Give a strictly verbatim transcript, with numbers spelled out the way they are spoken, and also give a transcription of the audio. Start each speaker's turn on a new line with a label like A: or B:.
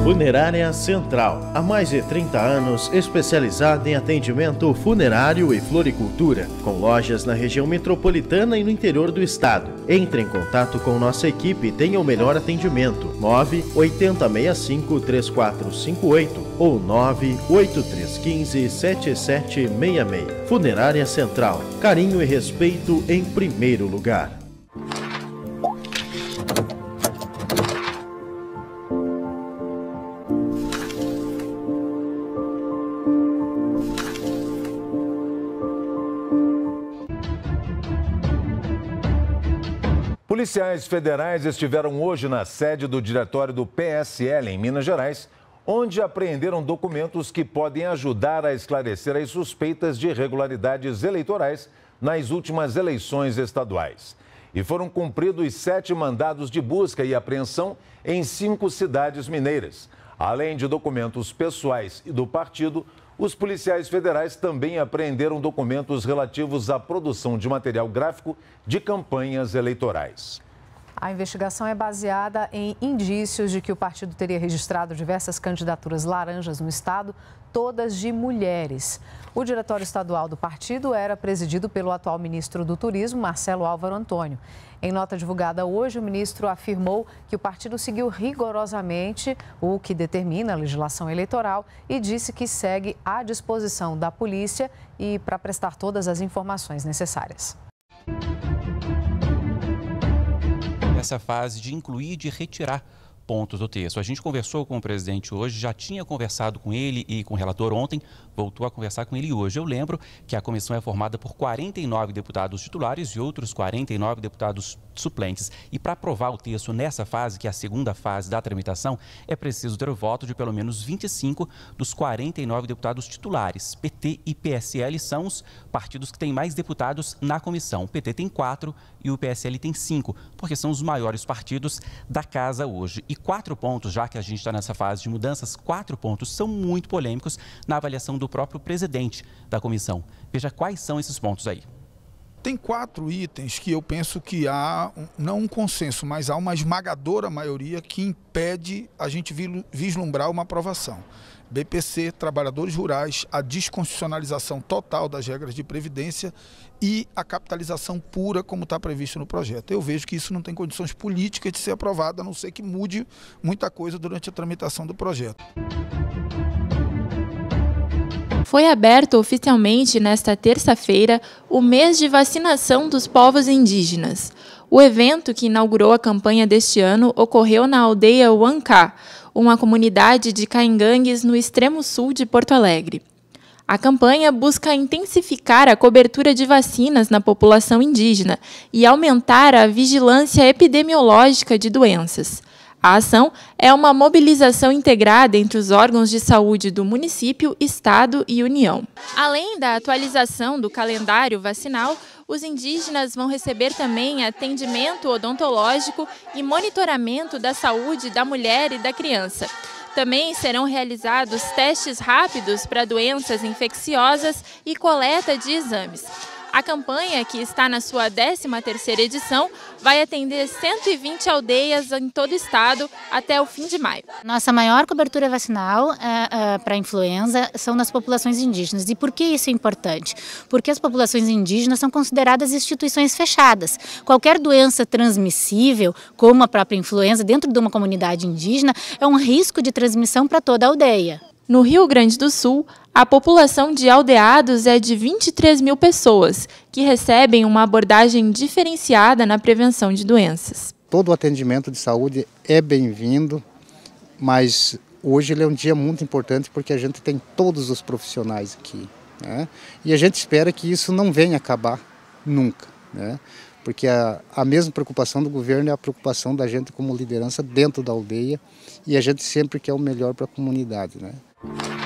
A: Funerária Central, há mais de trinta anos especializada em atendimento funerário e floricultura, com lojas na região metropolitana e no interior do estado. Entre em contato com nossa equipe e tenha o melhor atendimento. nove oito zero seis cinco três quatro cinco oito ou nove oito três um cinco sete sete seis seis. Funerária Central, carinho e respeito em primeiro lugar.
B: Policiais federais estiveram hoje na sede do diretório do P S L em Minas Gerais, onde apreenderam documentos que podem ajudar a esclarecer as suspeitas de irregularidades eleitorais nas últimas eleições estaduais. E foram cumpridos sete mandados de busca e apreensão em cinco cidades mineiras. Além de documentos pessoais e do partido, os policiais federais também apreenderam documentos relativos à produção de material gráfico de campanhas eleitorais.
C: A investigação é baseada em indícios de que o partido teria registrado diversas candidaturas laranjas no estado, todas de mulheres. O diretório estadual do partido era presidido pelo atual ministro do Turismo, Marcelo Álvaro Antônio. Em nota divulgada hoje, o ministro afirmou que o partido seguiu rigorosamente o que determina a legislação eleitoral e disse que segue à disposição da polícia e para prestar todas as informações necessárias.
D: Essa fase de incluir e de retirar pontos do texto. A gente conversou com o presidente hoje, já tinha conversado com ele e com o relator ontem, voltou a conversar com ele hoje. Eu lembro que a comissão é formada por quarenta e nove deputados titulares e outros quarenta e nove deputados suplentes. E para aprovar o texto nessa fase, que é a segunda fase da tramitação, é preciso ter o voto de pelo menos vinte e cinco dos quarenta e nove deputados titulares. P T e P S L são os partidos que têm mais deputados na comissão. O P T tem quatro e o P S L tem cinco, porque são os maiores partidos da casa hoje. E quatro pontos, já que a gente está nessa fase de mudanças, quatro pontos são muito polêmicos na avaliação do próprio presidente da comissão. Veja quais são esses pontos aí.
E: Tem quatro itens que eu penso que há, não um consenso, mas há uma esmagadora maioria que impede a gente vislumbrar uma aprovação. B P C, trabalhadores rurais, a desconstitucionalização total das regras de previdência e a capitalização pura como está previsto no projeto. Eu vejo que isso não tem condições políticas de ser aprovado, a não ser que mude muita coisa durante a tramitação do projeto.
F: Foi aberto oficialmente nesta terça-feira o mês de vacinação dos povos indígenas. O evento, que inaugurou a campanha deste ano, ocorreu na aldeia Huancá, uma comunidade de caingangues no extremo sul de Porto Alegre. A campanha busca intensificar a cobertura de vacinas na população indígena e aumentar a vigilância epidemiológica de doenças. A ação é uma mobilização integrada entre os órgãos de saúde do município, estado e União. Além da atualização do calendário vacinal, os indígenas vão receber também atendimento odontológico e monitoramento da saúde da mulher e da criança. Também serão realizados testes rápidos para doenças infecciosas e coleta de exames. A campanha, que está na sua décima terceira edição, vai atender cento e vinte aldeias em todo o estado até o fim de maio.
G: Nossa maior cobertura vacinal uh, uh, para a influenza são nas populações indígenas. E por que isso é importante? Porque as populações indígenas são consideradas instituições fechadas. Qualquer doença transmissível, como a própria influenza, dentro de uma comunidade indígena, é um risco de transmissão para toda a aldeia.
F: No Rio Grande do Sul, a população de aldeados é de vinte e três mil pessoas, que recebem uma abordagem diferenciada na prevenção de doenças.
H: Todo o atendimento de saúde é bem-vindo, mas hoje ele é um dia muito importante porque a gente tem todos os profissionais aqui, né? E a gente espera que isso não venha acabar nunca, né? Porque a, a mesma preocupação do governo é a preocupação da gente como liderança dentro da aldeia e a gente sempre quer o melhor para a comunidade, né?